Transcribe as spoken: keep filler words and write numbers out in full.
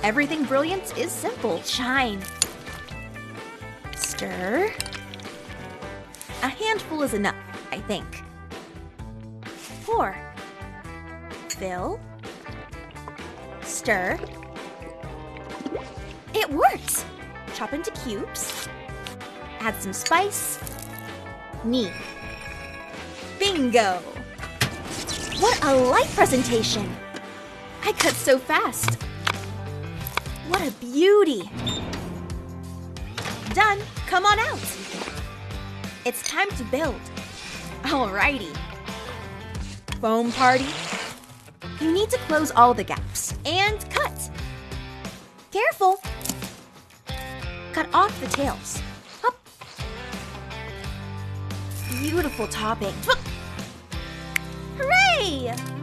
Everything brilliant is simple. Shine. Stir. A handful is enough, I think. Pour. Fill. Stir. It works! Chop into cubes. Add some spice. Neat. Bingo! What a light presentation! I cut so fast. What a beauty! Done! Come on out! It's time to build. Alrighty. Foam party. You need to close all the gaps and cut. Careful! Cut off the tails. Up. Beautiful topping. Hooray!